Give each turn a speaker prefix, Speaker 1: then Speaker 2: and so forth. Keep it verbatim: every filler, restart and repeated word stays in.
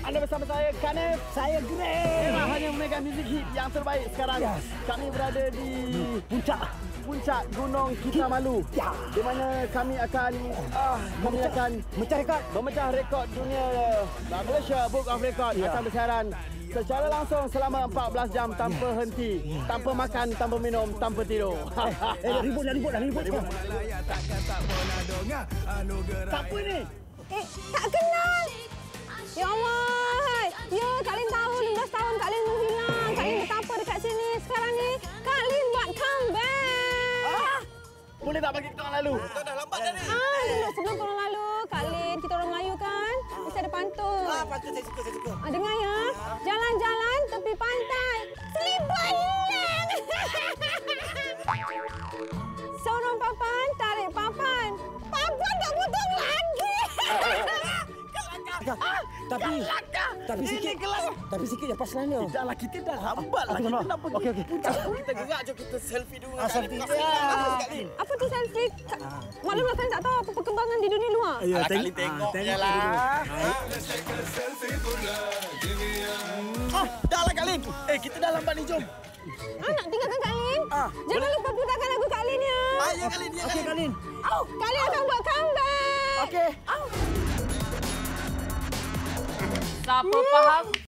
Speaker 1: Anda bersama saya, Kanif.
Speaker 2: Saya Greg.
Speaker 1: Era hanya memegang muzik hit yang terbaik sekarang.
Speaker 2: Yes.
Speaker 1: Kami berada di
Speaker 2: Puncak.
Speaker 1: puncak Gunung Kinabalu.
Speaker 2: Ya.
Speaker 1: Di mana kami akan ah, kami akan
Speaker 2: Memecah rekod.
Speaker 1: memecah rekod dunia Malaysia Book of Record
Speaker 2: Ya.
Speaker 1: akan bersiaran secara langsung selama empat belas jam tanpa henti, tanpa makan, tanpa minum, tanpa tidur.
Speaker 2: Eh, dah ribut dah, ribut dah, ribut dah.
Speaker 1: Siapa ni?
Speaker 3: Eh, tak kenal. Ya Allah. Ya, Kak Lin tahu lima belas tahun Kak Lin menghilang. Kak Lin betapa dekat sini. Sekarang ni, Kak Lin buat comeback.
Speaker 1: Ah, boleh tak bagi kita orang lalu?
Speaker 4: Kau dah lambat dah ni.
Speaker 3: Ah, dulu sebelum korang lalu, Kak Lin, kita orang Melayu kan? Mesti ada pantun.
Speaker 4: Ah, patut saya suka, saya suka.
Speaker 3: Ah, dengar ya. Jalan-jalan tepi pantai. Selibut hilang. Seorang papan, tarik papan. Papan tak potong lagi.
Speaker 2: Ah, tapi tapi sikit tapi sikit je pas lain dia.
Speaker 1: Tidaklah, kita dah lambat lagi.
Speaker 2: kenapa?
Speaker 1: Kenapa
Speaker 2: Okey, okey.
Speaker 1: puncak?
Speaker 4: Kita gerak, jom kita selfie dulu.
Speaker 2: Ah, selfie.
Speaker 4: Ya.
Speaker 3: Apa tu selfie? Ka- Maklumlah kalian tak tahu apa perkembangan di dunia luar.
Speaker 2: Ya,
Speaker 4: Alah, Kak Lin tengok je lah.
Speaker 1: Ah, dah lah Kak Lin. Eh, kita dah lambat ni, jom.
Speaker 3: Ah, nak tinggalkan Kak Lin?
Speaker 1: Ah,
Speaker 3: Jangan lupa putarkan lagu Kak Lin ya.
Speaker 4: Ah, ya, Kak Lin, ya, Kak
Speaker 2: Okey,
Speaker 4: Lin.
Speaker 2: Kak Lin.
Speaker 3: Oh, Kak Lin akan buat comeback.
Speaker 1: Okey.
Speaker 5: Siapa faham?